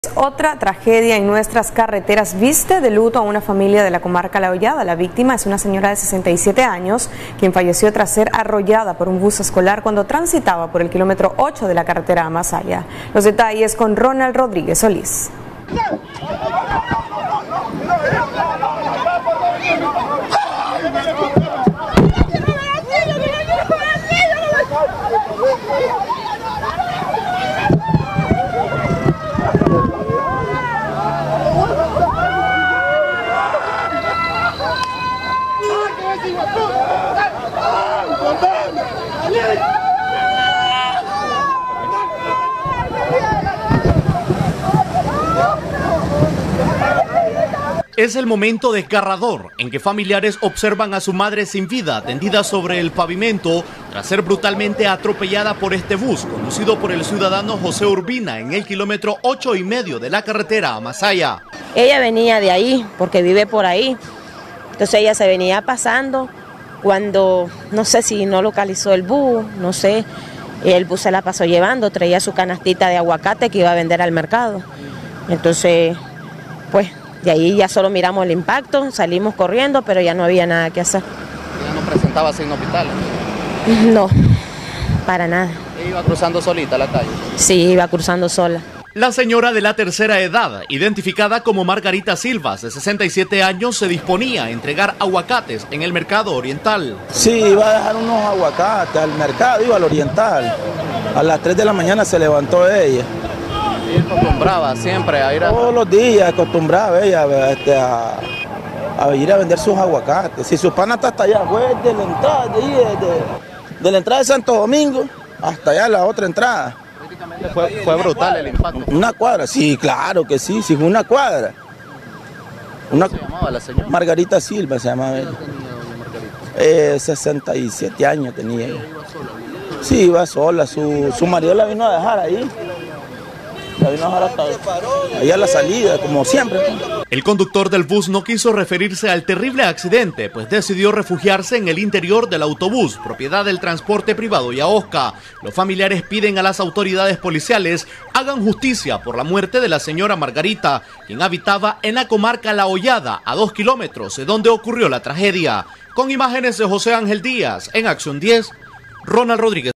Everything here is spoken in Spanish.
Otra tragedia en nuestras carreteras viste de luto a una familia de la comarca La Hollada. La víctima es una señora de 67 años, quien falleció tras ser arrollada por un bus escolar cuando transitaba por el kilómetro 8 de la carretera a Masaya. Los detalles con Ronald Rodríguez Solís. Es el momento desgarrador en que familiares observan a su madre sin vida tendida sobre el pavimento tras ser brutalmente atropellada por este bus conducido por el ciudadano José Urbina en el kilómetro 8,5 de la carretera a Masaya. Ella venía de ahí porque vive por ahí, entonces ella se venía pasando cuando no sé si no localizó el bus, no sé, el bus se la pasó llevando, traía su canastita de aguacate que iba a vender al mercado, entonces pues de ahí ya solo miramos el impacto, salimos corriendo, pero ya no había nada que hacer. ¿Ya no presentaba signos vitales? No, para nada. ¿Ella iba cruzando solita la calle? Sí, iba cruzando sola. La señora de la tercera edad, identificada como Margarita Silvas, de 67 años, se disponía a entregar aguacates en el mercado oriental. Sí, iba a dejar unos aguacates al mercado, iba al oriental. A las 3 de la mañana se levantó ella. ¿Y acostumbraba siempre a ir a...? Todos los días acostumbraba ella a ir a vender sus aguacates. Si su pana está hasta allá, fue de la entrada de la entrada de Santo Domingo hasta allá la otra entrada. Fue brutal el impacto. Una cuadra, sí, claro que sí, fue una cuadra. ¿Cómo se llamaba la señora? Margarita Silva se llamaba ella. ¿Qué tenía doña Margarita? 67 años tenía ella. Sí, iba sola, su marido la vino a dejar ahí. La vino a dejar hasta allá a la salida, como siempre. El conductor del bus no quiso referirse al terrible accidente, pues decidió refugiarse en el interior del autobús, propiedad del transporte privado Yaosca. Los familiares piden a las autoridades policiales hagan justicia por la muerte de la señora Margarita, quien habitaba en la comarca La Hollada, a 2 kilómetros de donde ocurrió la tragedia. Con imágenes de José Ángel Díaz, en Acción 10, Ronald Rodríguez.